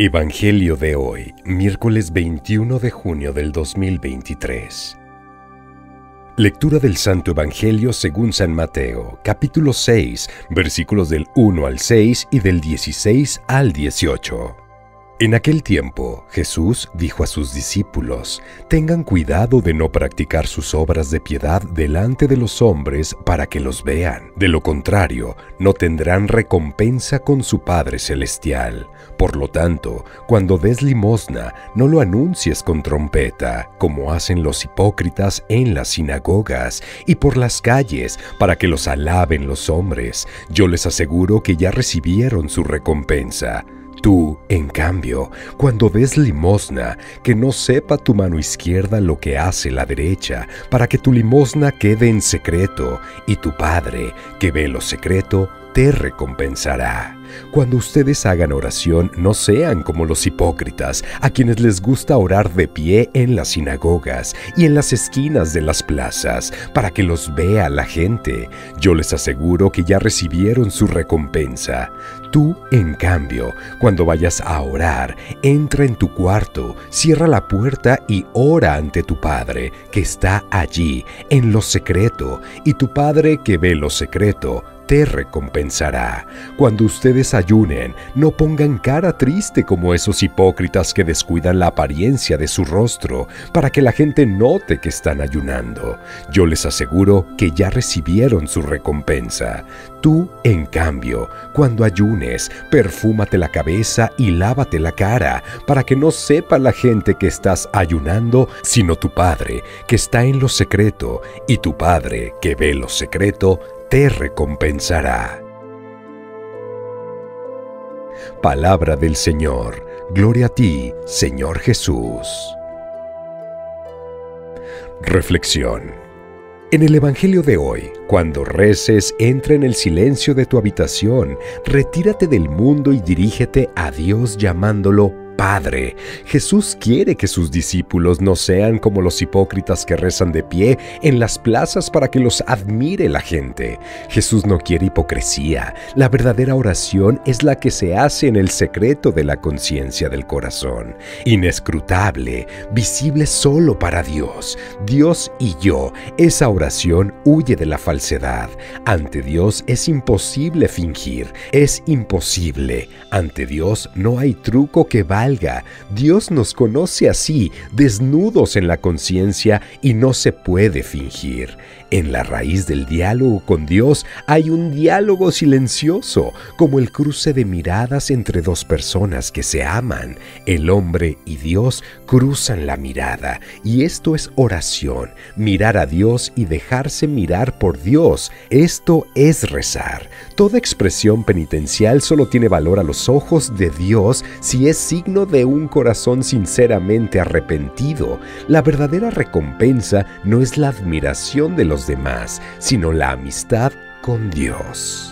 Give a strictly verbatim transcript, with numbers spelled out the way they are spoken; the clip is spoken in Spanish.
Evangelio de hoy, miércoles veintiuno de junio del dos mil veintitrés. Lectura del Santo Evangelio según San Mateo, capítulo seis, versículos del uno al seis y del dieciséis al dieciocho. En aquel tiempo, Jesús dijo a sus discípulos: «Tengan cuidado de no practicar sus obras de piedad delante de los hombres para que los vean. De lo contrario, no tendrán recompensa con su Padre Celestial. Por lo tanto, cuando des limosna, no lo anuncies con trompeta, como hacen los hipócritas en las sinagogas y por las calles, para que los alaben los hombres. Yo les aseguro que ya recibieron su recompensa. Tú, en cambio, cuando des limosna, que no sepa tu mano izquierda lo que hace la derecha, para que tu limosna quede en secreto, y tu Padre, que ve lo secreto, te recompensará. Cuando ustedes hagan oración, no sean como los hipócritas, a quienes les gusta orar de pie en las sinagogas y en las esquinas de las plazas, para que los vea la gente. Yo les aseguro que ya recibieron su recompensa. Tú, en cambio, cuando vayas a orar, entra en tu cuarto, cierra la puerta y ora ante tu Padre, que está allí, en lo secreto, y tu Padre, que ve lo secreto, te recompensará. Cuando ustedes ayunen, no pongan cara triste como esos hipócritas que descuidan la apariencia de su rostro, para que la gente note que están ayunando. Yo les aseguro que ya recibieron su recompensa. Tú, en cambio, cuando ayunes, perfúmate la cabeza y lávate la cara, para que no sepa la gente que estás ayunando, sino tu Padre, que está en lo secreto, y tu Padre, que ve lo secreto, te recompensará». Palabra del Señor. Gloria a ti, Señor Jesús. Reflexión. En el Evangelio de hoy, cuando reces, entra en el silencio de tu habitación, retírate del mundo y dirígete a Dios llamándolo Padre. Jesús quiere que sus discípulos no sean como los hipócritas que rezan de pie en las plazas para que los admire la gente. Jesús no quiere hipocresía. La verdadera oración es la que se hace en el secreto de la conciencia del corazón. Inescrutable, visible solo para Dios. Dios y yo. Esa oración huye de la falsedad. Ante Dios es imposible fingir. Es imposible. Ante Dios no hay truco que valga. Dios nos conoce así, desnudos en la conciencia, y no se puede fingir. En la raíz del diálogo con Dios hay un diálogo silencioso, como el cruce de miradas entre dos personas que se aman. El hombre y Dios cruzan la mirada, y esto es oración, mirar a Dios y dejarse mirar por Dios. Esto es rezar. Toda expresión penitencial solo tiene valor a los ojos de Dios si es signo de un corazón sinceramente arrepentido. La verdadera recompensa no es la admiración de los demás, sino la amistad con Dios.